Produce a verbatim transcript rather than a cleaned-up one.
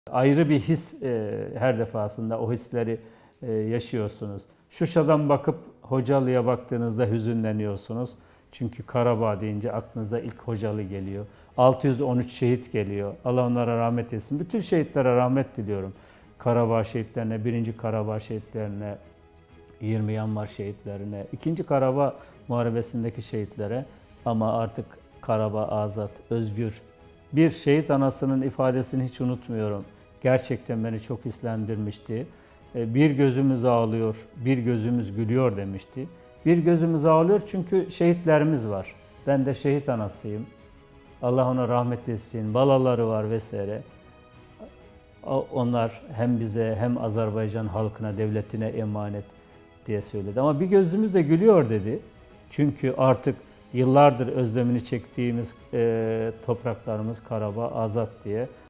Ayrı bir his e, her defasında o hisleri e, yaşıyorsunuz. Şuşa'dan bakıp Hocalı'ya baktığınızda hüzünleniyorsunuz. Çünkü Karabağ deyince aklınıza ilk Hocalı geliyor. altı yüz on üç şehit geliyor. Allah onlara rahmet etsin. Bütün şehitlere rahmet diliyorum. Karabağ şehitlerine, birinci Karabağ şehitlerine, yirmi Yanvar şehitlerine, ikinci Karabağ Muharebesi'ndeki şehitlere, ama artık Karabağ azat, özgür. Bir şehit anasının ifadesini hiç unutmuyorum. Gerçekten beni çok hislendirmişti. Bir gözümüz ağlıyor, bir gözümüz gülüyor demişti. Bir gözümüz ağlıyor çünkü şehitlerimiz var. Ben de şehit anasıyım. Allah ona rahmet etsin. Balaları var vesaire. Onlar hem bize hem Azerbaycan halkına, devletine emanet diye söyledi. Ama bir gözümüz de gülüyor dedi. Çünkü artık yıllardır özlemini çektiğimiz e, topraklarımız Karabağ azat diye.